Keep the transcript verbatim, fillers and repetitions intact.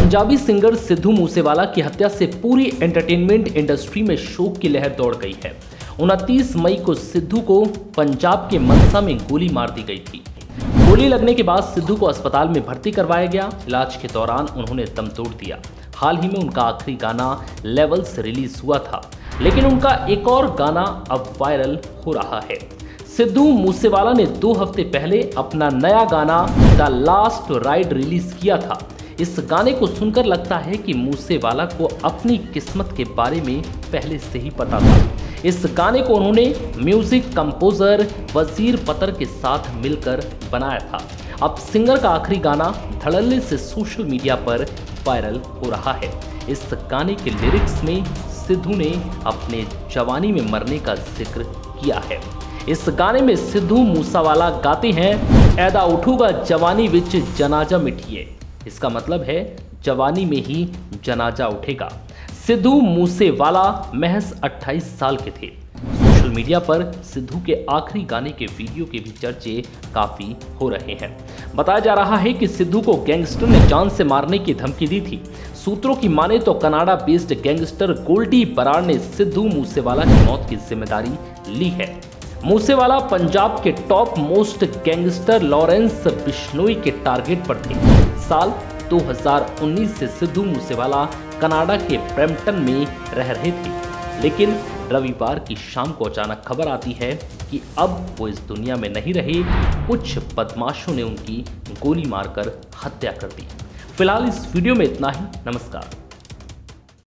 Punjabi singer Sidhu Moosewala की हत्या से पूरी एंटरटेनमेंट इंडस्ट्री में शोक की लहर दौड़ गई है। उनतीस मई को सिद्धू को पंजाब के मनसा में गोली मार दी गई थी। गोली लगने के बाद सिद्धू को अस्पताल में भर्ती करवाया गया। इलाज के दौरान उन्होंने दम तोड़ दिया। हाल ही में उनका आखिरी गाना लेवल्स रिलीज हुआ था, लेकिन उनका एक और गाना अब वायरल हो रहा है। सिद्धू मूसेवाला ने दो हफ्ते पहले अपना नया गाना द लास्ट राइड रिलीज किया था। इस गाने को सुनकर लगता है कि मूसेवाला को अपनी किस्मत के बारे में पहले से ही पता था। इस गाने को उन्होंने म्यूजिक कंपोजर वजीर पतर के साथ मिलकर बनाया था। अब सिंगर का आखिरी गाना धड़ल्ले से सोशल मीडिया पर वायरल हो रहा है। इस गाने के लिरिक्स में सिद्धू ने अपने जवानी में मरने का जिक्र किया है। इस गाने में सिद्धू मूसेवाला गाते हैं, ऐदा उठूगा जवानी विच जनाजा मिठिए। इसका मतलब है जवानी में ही जनाजा उठेगा। सिद्धू मूसेवाला महज अट्ठाईस साल के थे। सोशल मीडिया पर सिद्धू के आखिरी गाने के वीडियो के भी चर्चे काफी हो रहे हैं। बताया जा रहा है कि सिद्धू को गैंगस्टर ने जान से मारने की धमकी दी थी। सूत्रों की माने तो Canada based gangster Goldy Brar ने सिद्धू मूसेवाला की मौत की जिम्मेदारी ली है। मूसेवाला पंजाब के top most gangster Lawrence Bishnoi के टारगेट पर थे। साल दो हज़ार उन्नीस से सिद्धू मूसेवाला कनाडा के ब्रैम्पटन में रह रहे थे, लेकिन रविवार की शाम को अचानक खबर आती है कि अब वो इस दुनिया में नहीं रहे। कुछ बदमाशों ने उनकी गोली मारकर हत्या कर दी। फिलहाल इस वीडियो में इतना ही। नमस्कार।